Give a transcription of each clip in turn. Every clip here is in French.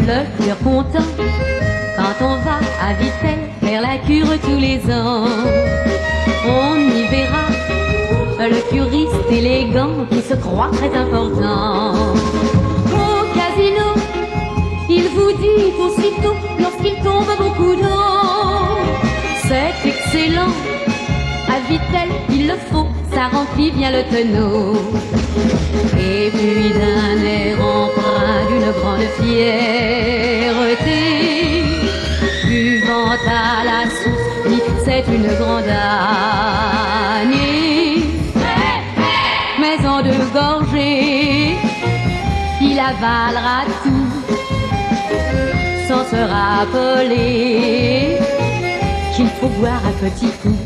le cœur content quand on va à Vittel faire la cure tous les ans. On y verra le curiste élégant qui se croit très important. Au casino, il vous dit aussitôt lorsqu'il tombe beaucoup d'eau: c'est excellent, à Vittel il le faut, ça remplit bien le tonneau. Et puis d'un air empreint d'une grande fierté, buvant à la source, dit c'est une grande année. Mais en deux gorgées, il avalera tout, sans se rappeler qu'il faut boire à petits coups.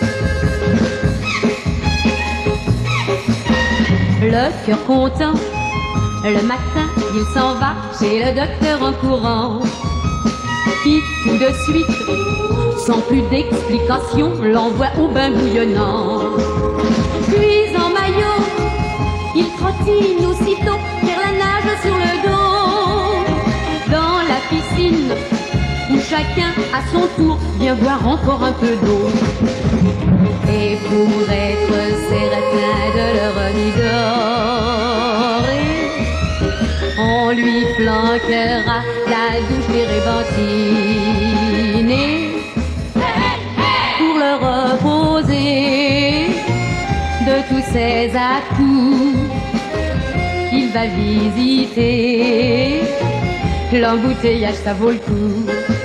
Le cœur content, le matin, il s'en va chez le docteur en courant, qui tout de suite, sans plus d'explication, l'envoie au bain bouillonnant. Puis en maillot, il trottine aussitôt vers la nage sur le dos, dans la piscine où chacun à son tour vient boire encore un peu d'eau. Et pour être certain de leur améliorer, on lui flanquera la douche térébenthine. Pour le reposer de tous ses atouts, il va visiter l'embouteillage, ça vaut le coup.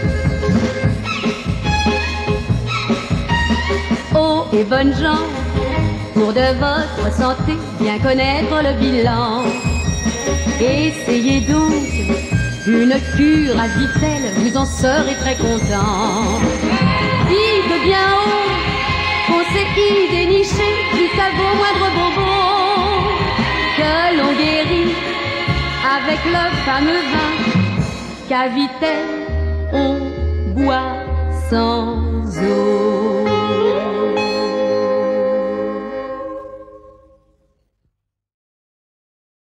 Oh et bonnes gens, pour de votre santé, bien connaître le bilan. Essayez donc une cure à Vittel, vous en serez très content. Dites bien haut qu'on sait y dénicher jusqu'à vos moindres bonbons, que l'on guérit avec le fameux vin qu'à Vittel on boit sans eau.